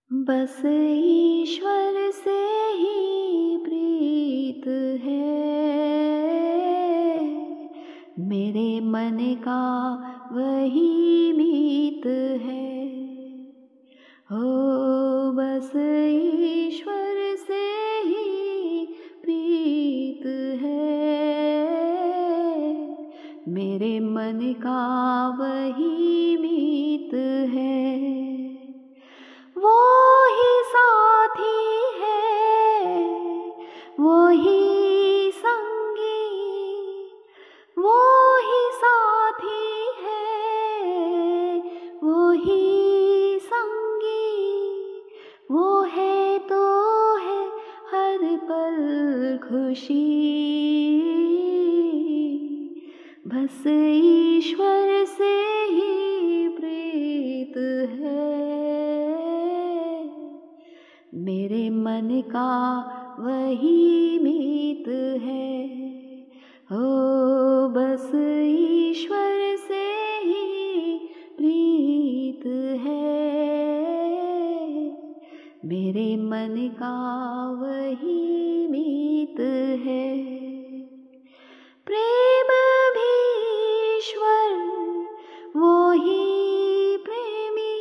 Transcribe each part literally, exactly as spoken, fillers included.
बस ईश्वर से ही प्रीत है, मेरे मन का वही मीत है। हो बस ईश्वर से ही प्रीत है, मेरे मन का वही मीत है। वो ही साथी है, वो ही संगी, वो ही साथी है, वो ही संगी, वो है तो है हर पल खुशी। बस ईश्वर से ही प्रीत है, मेरे मन का वही मीत है। हो बस ईश्वर से ही प्रीत है, मेरे मन का वही मीत है। प्रेम भी ईश्वर वो ही प्रेमी,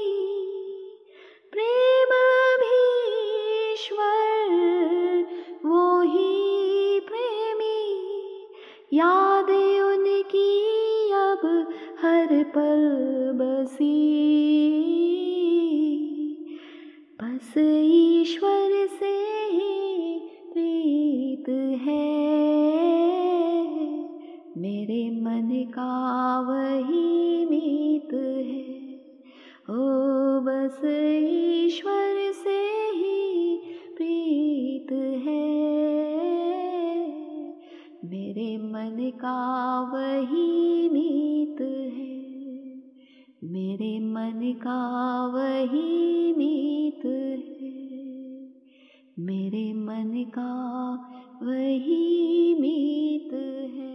प्रेम भी ईश्वर वो ही प्रेमी, याद उनकी अब हर पल बसी। बस ईश्वर से ही प्रीत है, मेरे मन का वही मीत है। ओ बस ईश्वर से ही प्रीत है, मेरे मन का वही मीत है, मेरे मन का वही मीत है, मेरे मन का वही मीत है।